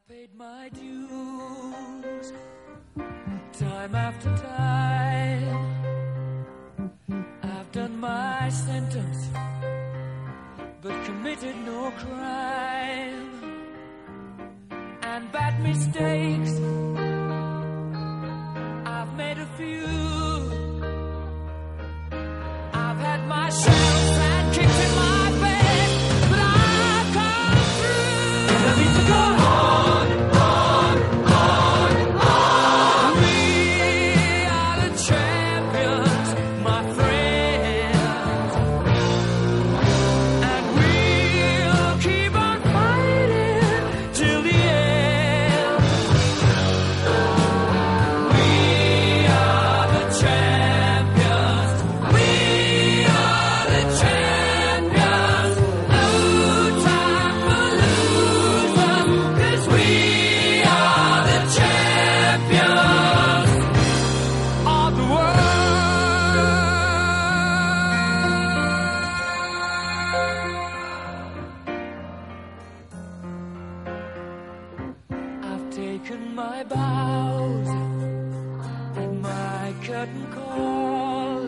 paid my dues, time after time. I've done my sentence, but committed no crime. And bad mistakes, I've made a few. I've had my shells and kicks in my bed, but I've come through. And I need to go on. We are the champions, my friends, and we'll keep on fighting till the end. We are the champions. We are the champions. No time for losers, 'cause we are the champions of the world. I've taken my bows and my curtain calls.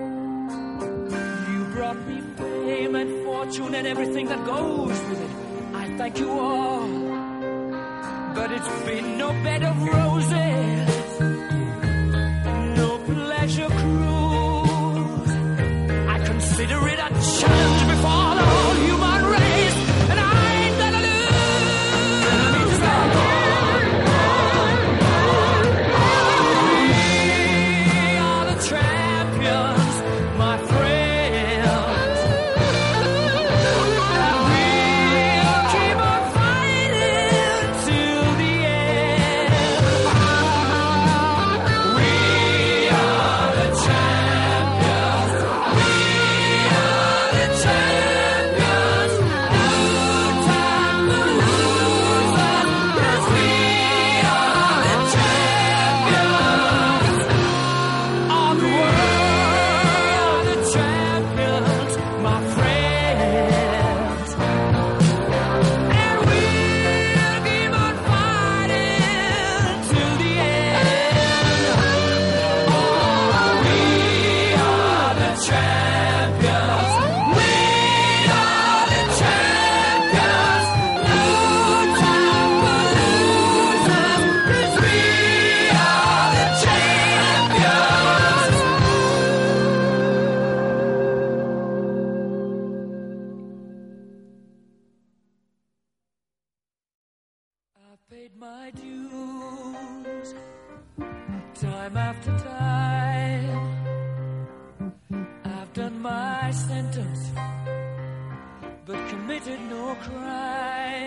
You brought me fame and fortune and everything that goes with it. I thank you all, but it's been no bed of roses, no pleasure cruise. I consider it a challenge before the whole human race, and I ain't gonna lose. We are the champions, my friends, and we'll keep on fighting till the end. We are the champions. We are the champions. No time for losers, 'cause we are the champions of the world. The champions, my friends, and we'll keep on fighting till the end. Oh, we are the champions. We are the champions. No time for losers, 'cause we are the champions. I've paid my dues, time after time. I've done my sentence, but committed no crime.